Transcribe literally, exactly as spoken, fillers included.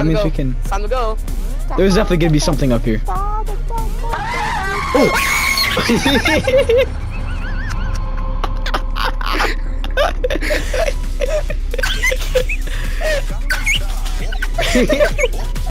That means we can. Time to go. There's definitely gonna be something up here. Oh!